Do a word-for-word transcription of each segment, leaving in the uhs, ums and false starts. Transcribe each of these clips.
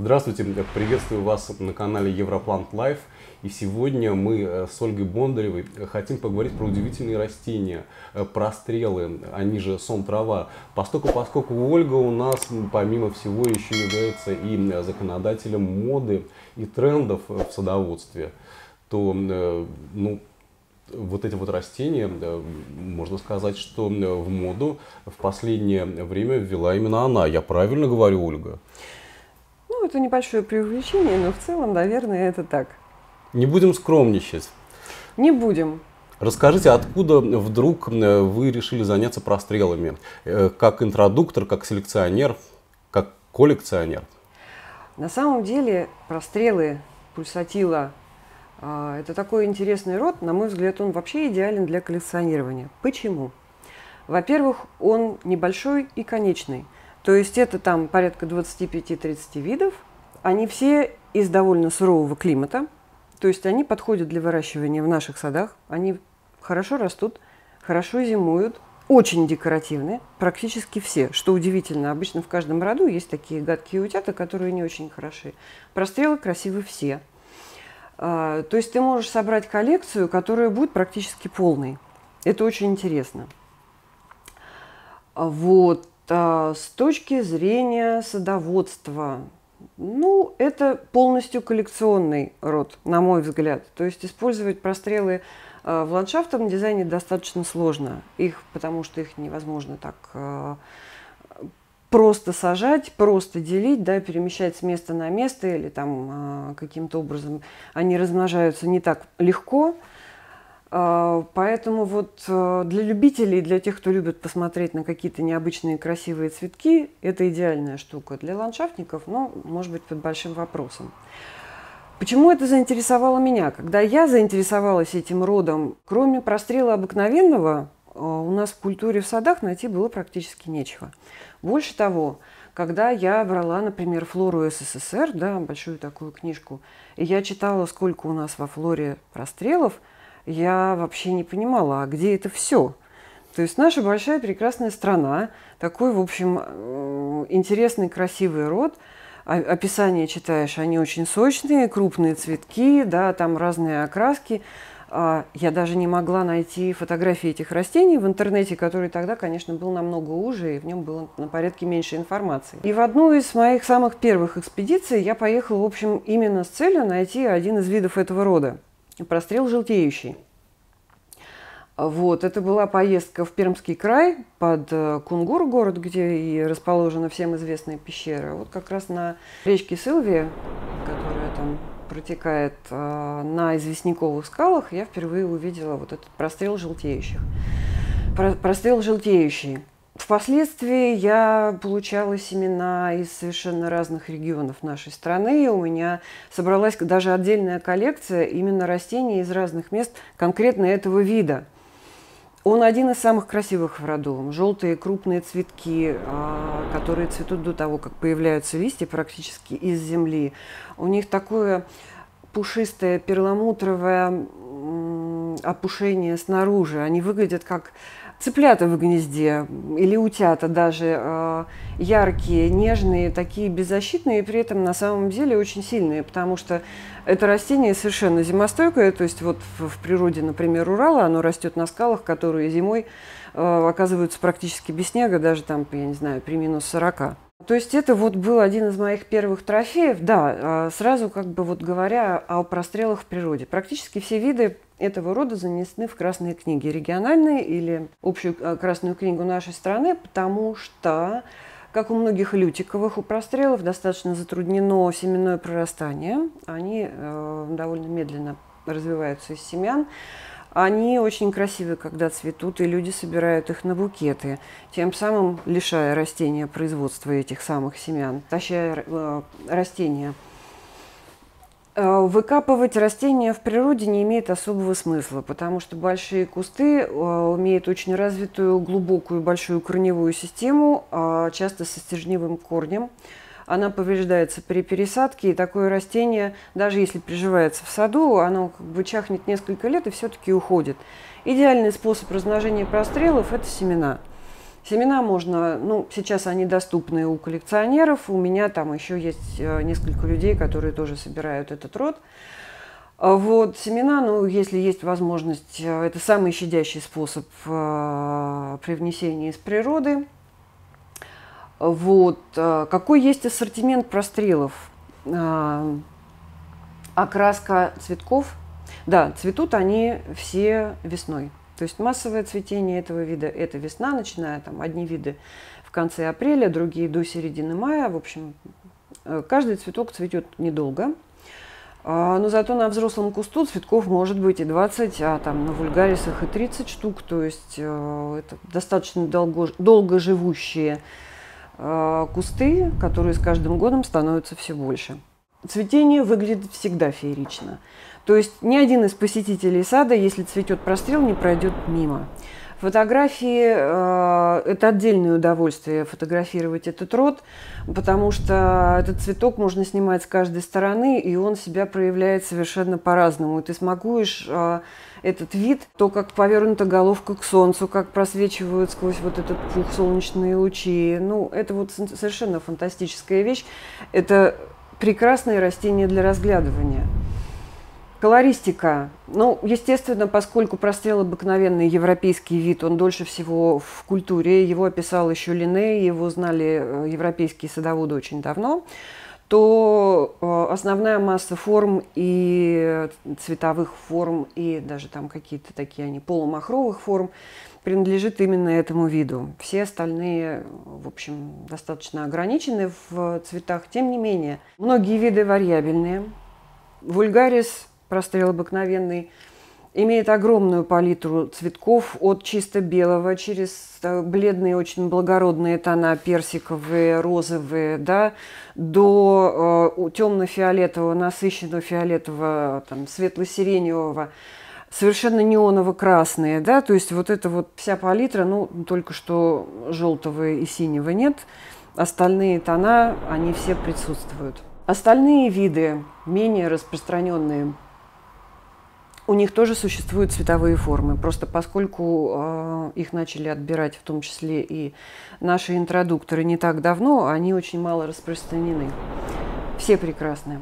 Здравствуйте, приветствую вас на канале Европлант Лайф. И сегодня мы с Ольгой Бондаревой хотим поговорить про удивительные растения, прострелы, они же сон-трава. Поскольку, поскольку Ольга у нас, помимо всего, еще является и законодателем моды и трендов в садоводстве, то ну, вот эти вот растения, можно сказать, что в моду в последнее время ввела именно она. Я правильно говорю, Ольга? Ну, это небольшое преувеличение, но в целом, наверное, это так. Не будем скромничать. Не будем. Расскажите, откуда вдруг вы решили заняться прострелами? Как интродуктор, как селекционер, как коллекционер? На самом деле прострелы, пульсатила – это такой интересный род. На мой взгляд, он вообще идеален для коллекционирования. Почему? Во-первых, он небольшой и конечный. То есть это там порядка двадцати пяти — тридцати видов. Они все из довольно сурового климата. То есть они подходят для выращивания в наших садах. Они хорошо растут, хорошо зимуют, очень декоративны, практически все. Что удивительно, обычно в каждом роду есть такие гадкие утята, которые не очень хороши. Прострелы красивы все. То есть ты можешь собрать коллекцию, которая будет практически полной. Это очень интересно. Вот. С точки зрения садоводства, ну, это полностью коллекционный род, на мой взгляд. То есть использовать прострелы в ландшафтном дизайне достаточно сложно, их, потому что их невозможно так просто сажать, просто делить, да, перемещать с места на место, или там каким-то образом они размножаются не так легко. Поэтому вот для любителей, для тех, кто любит посмотреть на какие-то необычные красивые цветки, это идеальная штука. Для ландшафтников, ну, может быть, под большим вопросом. Почему это заинтересовало меня? Когда я заинтересовалась этим родом, кроме прострела обыкновенного, у нас в культуре в садах найти было практически нечего. Больше того, когда я брала, например, флору СССР, да, большую такую книжку, и я читала, сколько у нас во флоре прострелов, я вообще не понимала, а где это все? То есть наша большая прекрасная страна, такой, в общем, интересный, красивый род. Описание читаешь, они очень сочные, крупные цветки, да, там разные окраски. Я даже не могла найти фотографии этих растений в интернете, который тогда, конечно, был намного уже, и в нем было на порядке меньше информации. И в одну из моих самых первых экспедиций я поехала, в общем, именно с целью найти один из видов этого рода. Прострел желтеющий. Вот, это была поездка в Пермский край, под Кунгур, город, где и расположена всем известная пещера. Вот как раз на речке Сылвия, которая там протекает на известняковых скалах, я впервые увидела вот этот прострел желтеющих. Прострел желтеющий. Впоследствии я получала семена из совершенно разных регионов нашей страны. У меня собралась даже отдельная коллекция именно растений из разных мест конкретно этого вида. Он один из самых красивых в роду. Желтые крупные цветки, которые цветут до того, как появляются листья практически из земли. У них такое пушистое перламутровое опушение снаружи. Они выглядят как цыплята в гнезде или утята даже, э, яркие, нежные, такие беззащитные, и при этом на самом деле очень сильные, потому что это растение совершенно зимостойкое, то есть вот в, в природе, например, Урала, оно растет на скалах, которые зимой э, оказываются практически без снега, даже там, я не знаю, при минус сорока. То есть это вот был один из моих первых трофеев, да, сразу как бы вот говоря о прострелах в природе. Практически все виды этого рода занесены в красные книги, региональные или общую красную книгу нашей страны, потому что, как у многих лютиковых, у прострелов достаточно затруднено семенное прорастание. Они э, довольно медленно развиваются из семян. Они очень красивы, когда цветут, и люди собирают их на букеты, тем самым лишая растения производства этих самых семян, тащая э, растения. Э, выкапывать растения в природе не имеет особого смысла, потому что большие кусты э, имеют очень развитую, глубокую, большую корневую систему, э, часто со стержневым корнем. Она повреждается при пересадке, и такое растение, даже если приживается в саду, оно как бы чахнет несколько лет и все-таки уходит. Идеальный способ размножения прострелов – это семена. Семена можно, ну, сейчас они доступны у коллекционеров, у меня там еще есть несколько людей, которые тоже собирают этот род. Вот, семена, ну, если есть возможность, это самый щадящий способ э, привнесения из природы. Вот, э, какой есть ассортимент прострелов? Э, окраска цветков. Да, цветут они все весной. То есть массовое цветение этого вида – это весна, начиная там одни виды в конце апреля, другие до середины мая. В общем, каждый цветок цветет недолго. Но зато на взрослом кусту цветков может быть и двадцать, а там на вульгарисах и тридцать штук. То есть это достаточно долго, долгоживущие кусты, которые с каждым годом становятся все больше. Цветение выглядит всегда феерично. То есть ни один из посетителей сада, если цветет прострел, не пройдет мимо. Фотографии э, – это отдельное удовольствие фотографировать этот род, потому что этот цветок можно снимать с каждой стороны, и он себя проявляет совершенно по-разному. Ты смакуешь э, этот вид, то, как повернута головка к солнцу, как просвечивают сквозь вот этот пух солнечные лучи. Ну, это вот совершенно фантастическая вещь. Это прекрасные растения для разглядывания. Колористика. Ну, естественно, поскольку прострел обыкновенный европейский вид, он дольше всего в культуре, его описал еще Линней, его знали европейские садоводы очень давно, то основная масса форм и цветовых форм, и даже там какие-то такие они полумахровых форм принадлежит именно этому виду. Все остальные, в общем, достаточно ограничены в цветах. Тем не менее, многие виды вариабельные. Вульгарис, прострел обыкновенный, имеет огромную палитру цветков от чисто белого через бледные, очень благородные тона, персиковые, розовые, да, до э, темно-фиолетового, насыщенно-фиолетового, там, светло-сиреневого, совершенно неоново-красные, да, то есть вот эта вот вся палитра, ну, только что желтого и синего нет, остальные тона, они все присутствуют. Остальные виды, менее распространенные, у них тоже существуют цветовые формы, просто поскольку э, их начали отбирать, в том числе и наши интродукторы, не так давно, они очень мало распространены. Все прекрасные.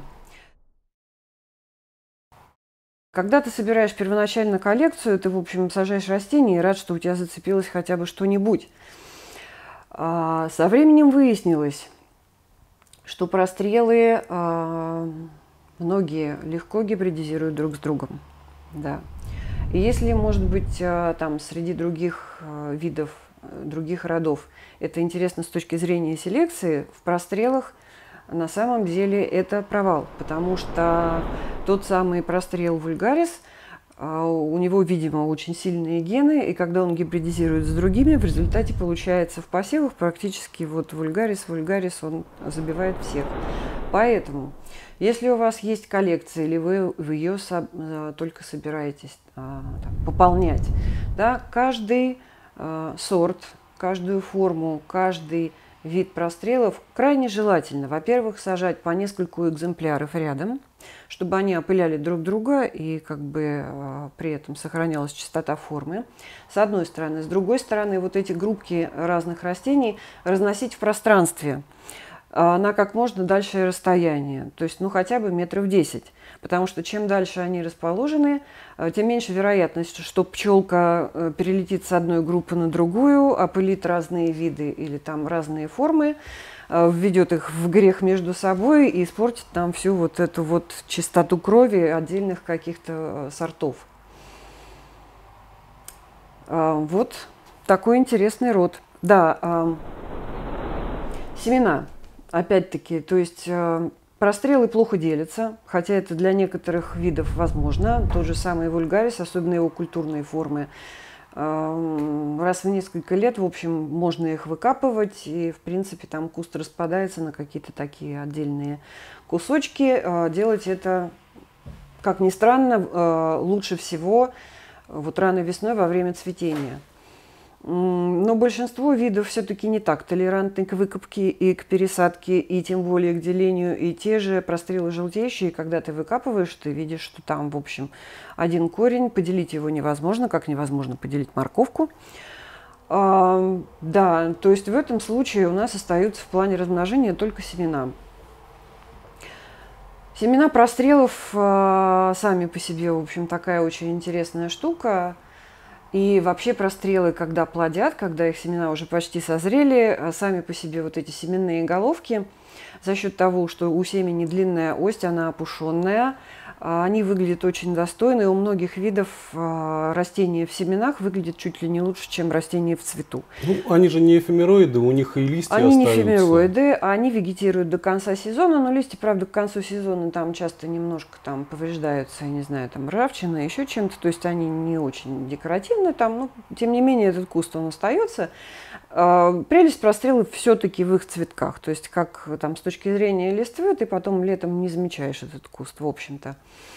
Когда ты собираешь первоначально коллекцию, ты, в общем, сажаешь растения и рад, что у тебя зацепилось хотя бы что-нибудь. А со временем выяснилось, что прострелы э, многие легко гибридизируют друг с другом. Да. И если, может быть, там среди других видов, других родов это интересно с точки зрения селекции, в прострелах на самом деле это провал, потому что тот самый прострел вульгарис, у него, видимо, очень сильные гены, и когда он гибридизирует с другими, в результате получается в посевах практически вот вульгарис, вульгарис, он забивает всех. Поэтому, если у вас есть коллекция, или вы, вы ее со, только собираетесь а, там, пополнять, да, каждый а, сорт, каждую форму, каждый вид прострелов крайне желательно, во-первых, сажать по нескольку экземпляров рядом, чтобы они опыляли друг друга и как бы а, при этом сохранялась чистота формы, с одной стороны. С другой стороны, вот эти группки разных растений разносить в пространстве на как можно дальшее расстояние, то есть ну хотя бы метров десять, потому что чем дальше они расположены, тем меньше вероятность, что пчелка перелетит с одной группы на другую, опылит разные виды или там разные формы, введет их в грех между собой и испортит там всю вот эту вот чистоту крови отдельных каких-то сортов. Вот такой интересный род. Да, семена. Опять-таки, то есть э, прострелы плохо делятся, хотя это для некоторых видов возможно. Тот же самый вульгарис, особенно его культурные формы, э, раз в несколько лет, в общем, можно их выкапывать, и, в принципе, там куст распадается на какие-то такие отдельные кусочки. Э, делать это, как ни странно, э, лучше всего вот рано весной во время цветения. Но большинство видов все-таки не так толерантны к выкопке и к пересадке, и тем более к делению. И те же прострелы желтеющие, когда ты выкапываешь, ты видишь, что там, в общем, один корень, поделить его невозможно, как невозможно поделить морковку. А, да, то есть в этом случае у нас остаются в плане размножения только семена. Семена прострелов а, сами по себе, в общем, такая очень интересная штука. И вообще прострелы, когда плодят, когда их семена уже почти созрели, сами по себе вот эти семенные головки, за счет того, что у семени длинная ось, она опушенная, они выглядят очень достойно, и у многих видов растения в семенах выглядят чуть ли не лучше, чем растения в цвету. Ну, они же не эфемероиды, у них и листья они остаются. Они не эфемероиды, они вегетируют до конца сезона, но листья, правда, к концу сезона там часто немножко там повреждаются, я не знаю, там ржавчина, еще чем-то, то есть они не очень декоративны там, но тем не менее этот куст, он остается. Прелесть прострелов все-таки в их цветках, то есть как там с точки зрения листвы, ты потом летом не замечаешь этот куст, в общем-то.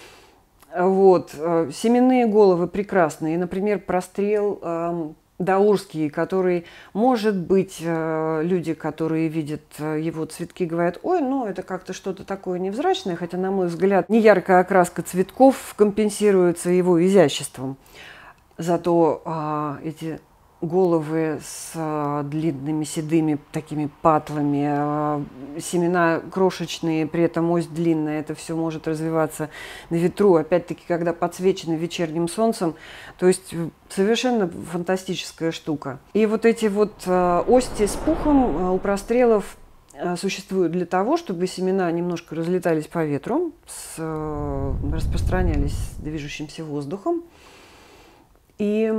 Вот. Семенные головы прекрасные. Например, прострел э, даурский, который, может быть, э, люди, которые видят его цветки, говорят, ой, ну это как-то что-то такое невзрачное, хотя, на мой взгляд, неяркая окраска цветков компенсируется его изяществом. Зато э, эти головы с а, длинными седыми такими патлами, а, семена крошечные, при этом ось длинная, это все может развиваться на ветру, опять-таки, когда подсвечено вечерним солнцем, то есть совершенно фантастическая штука. И вот эти вот а, ости с пухом а, у прострелов а, существуют для того, чтобы семена немножко разлетались по ветру, с, а, распространялись движущимся воздухом, и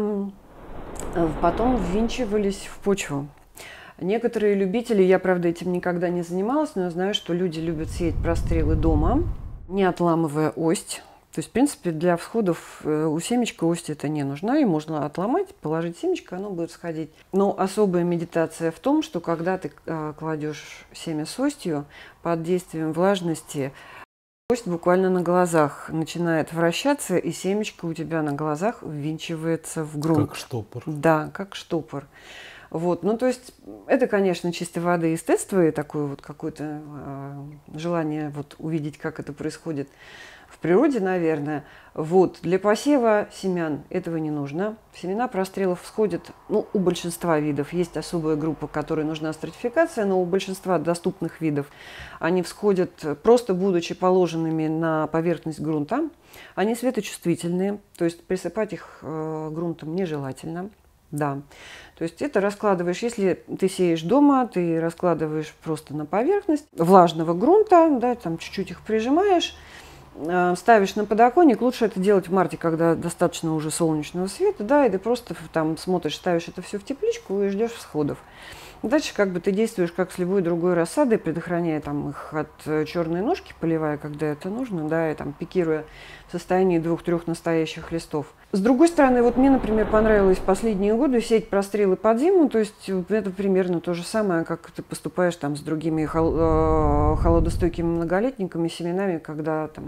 потом ввинчивались в почву. Некоторые любители, я, правда, этим никогда не занималась, но я знаю, что люди любят сеять прострелы дома, не отламывая ось. То есть, в принципе, для всходов у семечка ось это не нужна, и можно отломать, положить семечко, оно будет всходить. Но особая медитация в том, что когда ты кладешь семя с остью, под действием влажности, ось буквально на глазах начинает вращаться, и семечко у тебя на глазах ввинчивается в грунт. Как штопор. Да, как штопор. Вот. Ну, то есть, это, конечно, чистой воды эстетство и такое вот какое-то э, желание вот увидеть, как это происходит в природе, наверное. Вот. Для посева семян этого не нужно. Семена прострелов всходят, ну, у большинства видов. Есть особая группа, которой нужна стратификация, но у большинства доступных видов они всходят, просто будучи положенными на поверхность грунта. Они светочувствительные, то есть присыпать их э, грунтом нежелательно. Да, то есть это раскладываешь, если ты сеешь дома, ты раскладываешь просто на поверхность влажного грунта, да, там чуть-чуть их прижимаешь, э, ставишь на подоконник. Лучше это делать в марте, когда достаточно уже солнечного света, да, и ты просто там смотришь, ставишь это все в тепличку и ждешь всходов. Дальше как бы ты действуешь как с любой другой рассадой, предохраняя там их от черной ножки, поливая, когда это нужно, да, и там пикируя в состоянии двух-трех настоящих листов. С другой стороны, вот мне, например, понравилось в последние годы сеять прострелы под зиму, то есть это примерно то же самое, как ты поступаешь там с другими хол- холодостойкими многолетниками, семенами, когда там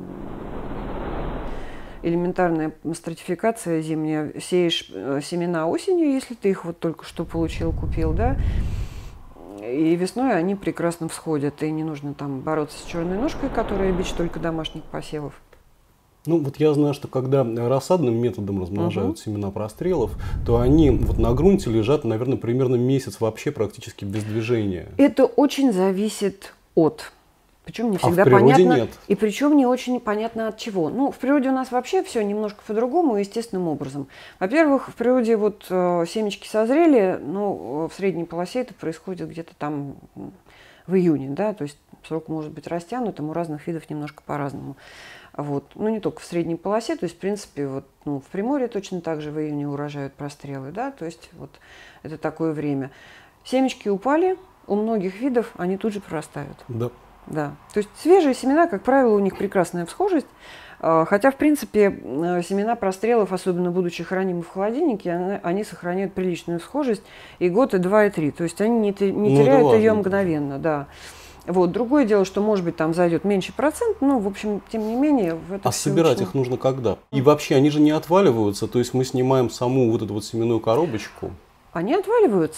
элементарная стратификация зимняя, сеешь семена осенью, если ты их вот только что получил, купил, да, и весной они прекрасно всходят, и не нужно там бороться с черной ножкой, которая бич только домашних посевов. Ну, вот я знаю, что когда рассадным методом размножают uh-huh. семена прострелов, то они вот на грунте лежат, наверное, примерно месяц вообще практически без движения. Это очень зависит от. Причем не всегда а в природе понятно. Нет. И причем не очень понятно от чего. Ну, в природе у нас вообще все немножко по-другому, естественным образом. Во-первых, в природе вот э, семечки созрели, ну, в средней полосе это происходит где-то там в июне, да, то есть срок может быть растянутым, у разных видов немножко по-разному. Вот. Ну, не только в средней полосе, то есть, в принципе, вот, ну, в Приморье точно так же в июне урожают прострелы, да, то есть вот это такое время. Семечки упали, у многих видов они тут же прорастают. Да. Да, то есть свежие семена, как правило, у них прекрасная всхожесть, хотя, в принципе, семена прострелов, особенно будучи хранимы в холодильнике, они сохраняют приличную всхожесть и год, и два, и три, то есть они не, не теряют ее мгновенно, да. Вот. Другое дело, что, может быть, там зайдет меньше процент, но, в общем, тем не менее... В это а собирать очень... их нужно когда? И вообще, они же не отваливаются, то есть мы снимаем саму вот эту вот семенную коробочку. Они отваливаются.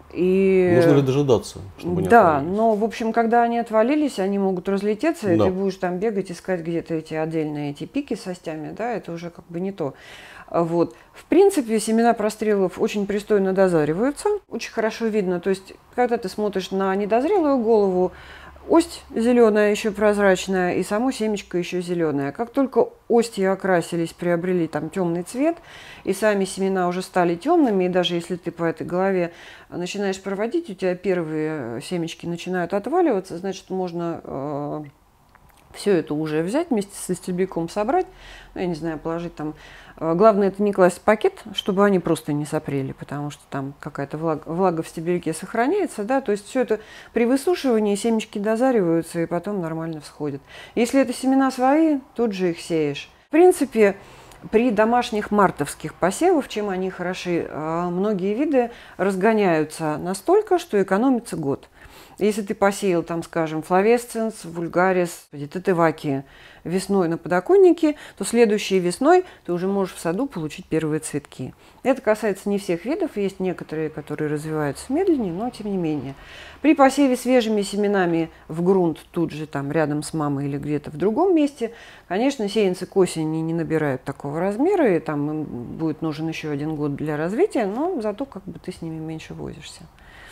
И... Нужно ли дожидаться, чтобы они Да, отвалились? но, в общем, когда они отвалились, они могут разлететься, Да. и ты будешь там бегать, искать где-то эти отдельные эти пики с остями, да, это уже как бы не то. Вот. В принципе, семена прострелов очень пристойно дозариваются, очень хорошо видно. То есть, когда ты смотришь на недозрелую голову, ость зеленая, еще прозрачная, и само семечко еще зеленое. Как только ости окрасились, приобрели там темный цвет, и сами семена уже стали темными, и даже если ты по этой голове начинаешь проводить, у тебя первые семечки начинают отваливаться, значит, можно э, все это уже взять, вместе со стебельком собрать, ну, я не знаю, положить там. Главное, это не класть в пакет, чтобы они просто не сопрели, потому что там какая-то влага, влага в стебельке сохраняется, да, то есть все это при высушивании семечки дозариваются и потом нормально всходят. Если это семена свои, тут же их сеешь. В принципе, при домашних мартовских посевах, чем они хороши, многие виды разгоняются настолько, что экономится год. Если ты посеял, там, скажем, флавесценс, вульгарис, тетеваки весной на подоконнике, то следующей весной ты уже можешь в саду получить первые цветки. Это касается не всех видов, есть некоторые, которые развиваются медленнее, но тем не менее. При посеве свежими семенами в грунт, тут же там рядом с мамой или где-то в другом месте, конечно, сеянцы к осени не набирают такого размера, и там им будет нужен еще один год для развития, но зато как бы ты с ними меньше возишься.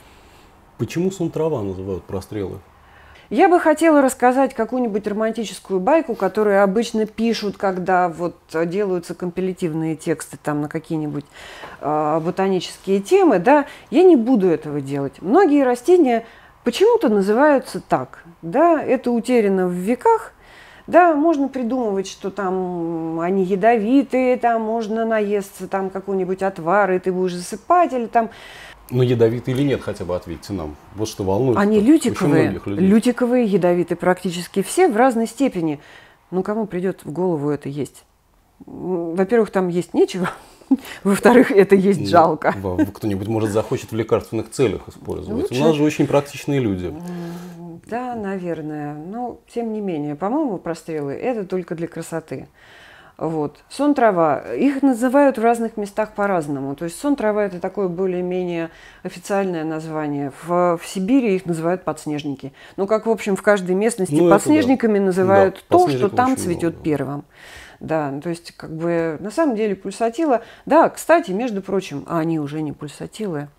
Почему сон трава называют прострелы? Я бы хотела рассказать какую-нибудь романтическую байку, которую обычно пишут, когда вот делаются компилятивные тексты там на какие-нибудь э, ботанические темы. Да? Я не буду этого делать. Многие растения почему-то называются так. Да? Это утеряно в веках. Да, можно придумывать, что там они ядовитые, там можно наесться там какой-нибудь отвар, и ты будешь засыпать, или там... Ну, ядовитые или нет, хотя бы ответьте нам. Вот что волнует. Они лютиковые, лютиковые, ядовитые практически все в разной степени. Ну, кому придет в голову это есть? Во-первых, там есть нечего. Во-вторых, это есть ну, жалко. Кто-нибудь, может, захочет в лекарственных целях использовать. Лучше... У нас же очень практичные люди. Да, наверное. Но, тем не менее, по-моему, прострелы – это только для красоты. Вот. Сон трава. Их называют в разных местах по-разному. То есть сон трава – это такое более-менее официальное название. В, в Сибири их называют подснежники. Ну, как, в общем, в каждой местности ну, подснежниками да. называют да, то, что там цветет много. Первым. Да, то есть, как бы, на самом деле, пульсатила... Да, кстати, между прочим, а они уже не пульсатилы.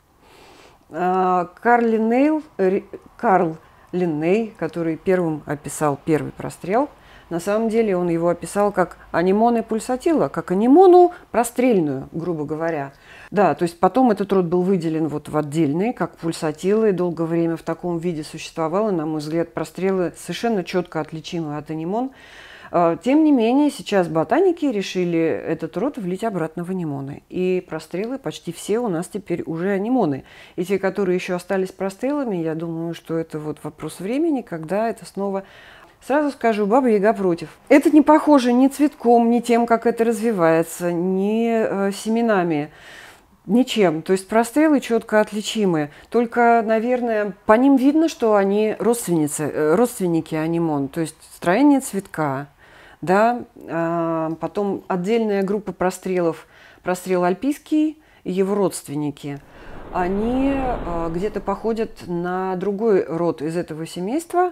Карл Линней, Карл Линней, который первым описал первый прострел, на самом деле он его описал как анимоны пульсатила, как анимону прострельную, грубо говоря. Да, то есть потом этот род был выделен вот в отдельный, как пульсатилы, долгое время в таком виде существовало. На мой взгляд, прострелы совершенно четко отличимы от анимон. Тем не менее, сейчас ботаники решили этот род влить обратно в анимоны. И прострелы почти все у нас теперь уже анимоны. И те, которые еще остались прострелами, я думаю, что это вот вопрос времени, когда это снова... Сразу скажу, Баба-Яга против. Это не похоже ни цветком, ни тем, как это развивается, ни э, семенами, ничем. То есть прострелы четко отличимы. Только, наверное, по ним видно, что они родственницы, э, родственники анимон. То есть строение цветка, да, э, потом отдельная группа прострелов, прострел альпийский и его родственники. Они э, где-то походят на другой род из этого семейства,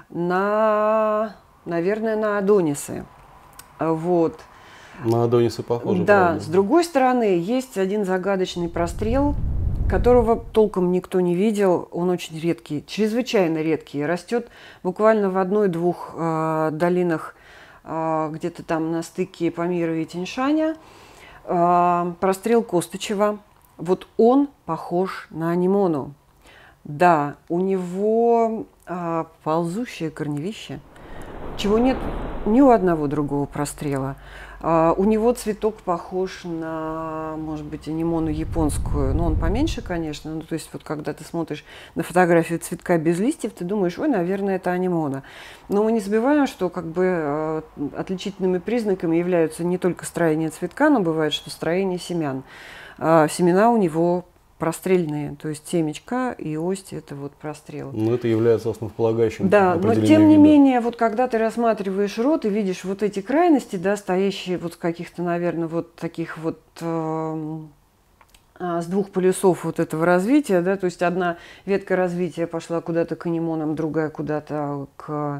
на, наверное, на адонисы. Вот. На адонисы похоже. Да, правда. С другой стороны, есть один загадочный прострел, которого толком никто не видел. Он очень редкий, чрезвычайно редкий. Растет буквально в одной-двух э, долинах, э, где-то там на стыке Памира и Тяньшаня. Э, прострел Костычева. Вот он похож на анимону. Да, у него а, ползущее корневище, чего нет ни у одного другого прострела. А, у него цветок похож на, может быть, анимону японскую, но он поменьше, конечно. Ну, то есть вот когда ты смотришь на фотографию цветка без листьев, ты думаешь, ой, наверное, это анимона. Но мы не забываем, что как бы а, отличительными признаками являются не только строение цветка, но бывает, что строение семян. А, семена у него прострельные, то есть семечка и ость – это вот прострел. Но это является основополагающим. Да, но тем не менее, вот когда ты рассматриваешь род и видишь вот эти крайности, да, стоящие вот каких-то, наверное, вот таких вот э, с двух полюсов вот этого развития, да, то есть одна ветка развития пошла куда-то к анимонам, другая куда-то к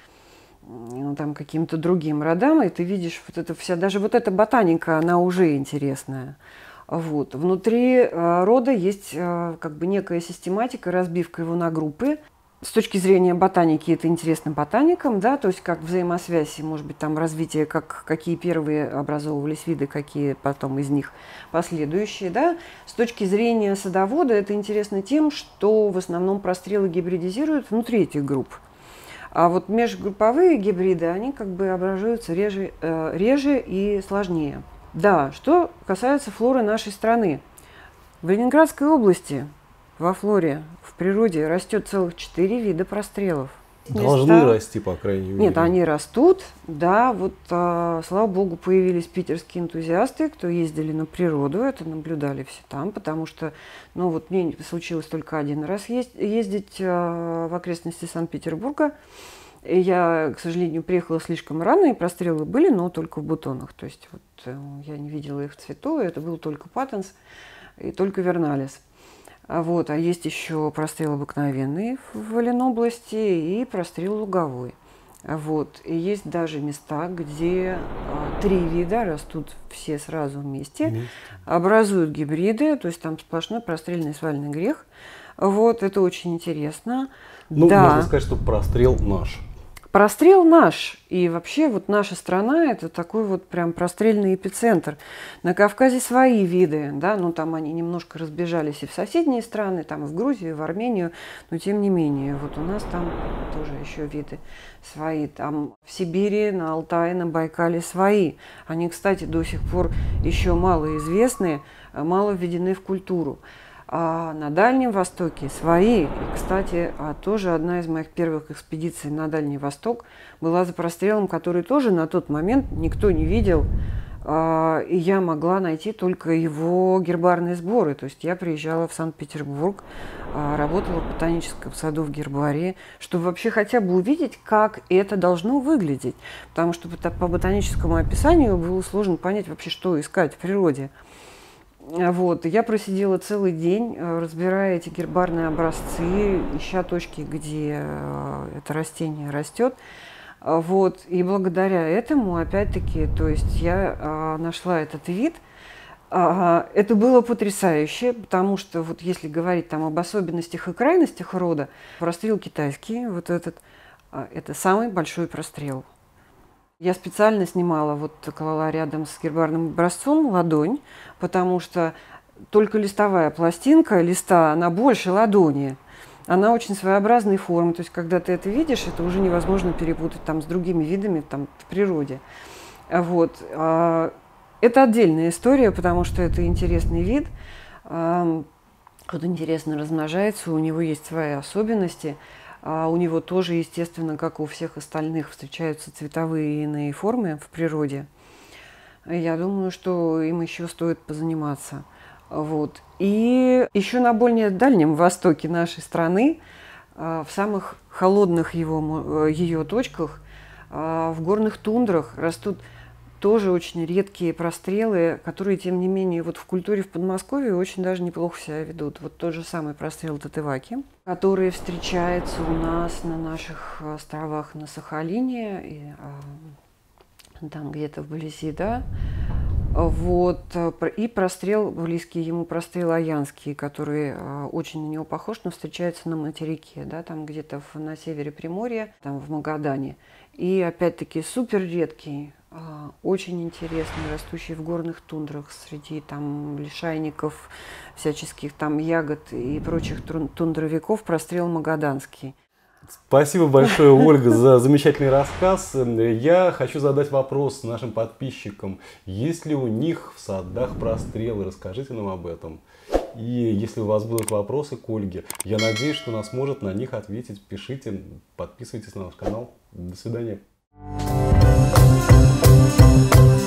ну, там, каким-то другим родам, и ты видишь вот это вся, даже вот эта ботаника, она уже интересная. Вот. Внутри э, рода есть э, как бы некая систематика, разбивка его на группы. С точки зрения ботаники это интересно ботаникам, да, то есть как взаимосвязь, может быть, там развитие, как, какие первые образовывались виды, какие потом из них последующие, да. С точки зрения садовода это интересно тем, что в основном прострелы гибридизируют внутри этих групп. А вот межгрупповые гибриды, они как бы образуются реже, э, реже и сложнее. Да, что касается флоры нашей страны. В Ленинградской области, во флоре, в природе растет целых четыре вида прострелов. Должны Места... расти, по крайней мере. Нет, они растут, да, вот, а, слава богу, появились питерские энтузиасты, кто ездили на природу, это наблюдали все там, потому что, ну вот мне случилось только один раз ездить а, в окрестности Санкт-Петербурга. И я, к сожалению, приехала слишком рано, и прострелы были, но только в бутонах, то есть вот, я не видела их в цвету, это был только паттенс и только верналис. Вот, а есть еще прострел обыкновенный в Ленобласти и прострел луговой. Вот, и есть даже места, где а, три вида растут все сразу вместе, mm-hmm. образуют гибриды, то есть там сплошной прострельный свальный грех. Вот, это очень интересно. Ну, да. можно сказать, что прострел наш. Прострел наш. И вообще вот наша страна – это такой вот прям прострельный эпицентр. На Кавказе свои виды, да, ну там они немножко разбежались и в соседние страны, там и в Грузию, и в Армению, но тем не менее, вот у нас там тоже еще виды свои. Там в Сибири, на Алтае, на Байкале свои. Они, кстати, до сих пор еще мало известны, мало введены в культуру. А на Дальнем Востоке свои. И, кстати, тоже одна из моих первых экспедиций на Дальний Восток была за прострелом, который тоже на тот момент никто не видел. И я могла найти только его гербарные сборы. То есть я приезжала в Санкт-Петербург, работала в ботаническом саду в гербарии, чтобы вообще хотя бы увидеть, как это должно выглядеть. Потому что по ботаническому описанию было сложно понять вообще, что искать в природе. Вот. Я просидела целый день, разбирая эти гербарные образцы, ища точки, где это растение растет. Вот. И благодаря этому, опять-таки, то есть я нашла этот вид. Это было потрясающе, потому что вот если говорить там об особенностях и крайностях рода, прострел китайский, вот этот, это самый большой прострел. Я специально снимала, вот клала рядом с гербарным образцом ладонь, потому что только листовая пластинка листа, она больше ладони. Она очень своеобразной формы, то есть когда ты это видишь, это уже невозможно перепутать там с другими видами там, в природе. Вот. Это отдельная история, потому что это интересный вид. Он интересно размножается, у него есть свои особенности. А у него тоже, естественно, как у всех остальных, встречаются цветовые и иные формы в природе. Я думаю, что им еще стоит позаниматься. Вот. И еще на более дальнем востоке нашей страны, в самых холодных его, ее точках, в горных тундрах растут тоже очень редкие прострелы, которые, тем не менее, вот в культуре в Подмосковье очень даже неплохо себя ведут. Вот тот же самый прострел татеваки, который встречается у нас на наших островах на Сахалине, и, а, там где-то вблизи, да. Вот. И прострел, близкий ему прострел аянский, который а, очень на него похож, но встречается на материке, да, там где-то в, на севере Приморья, там в Магадане. И опять-таки супер редкий, очень интересный, растущий в горных тундрах среди там лишайников, всяческих там ягод и прочих тундровиков прострел магаданский. Спасибо большое, Ольга, за замечательный рассказ. Я хочу задать вопрос нашим подписчикам. Есть ли у них в садах прострелы? Расскажите нам об этом. И если у вас будут вопросы к Ольге, я надеюсь, что она сможет на них ответить. Пишите, подписывайтесь на наш канал. До свидания. Thank you.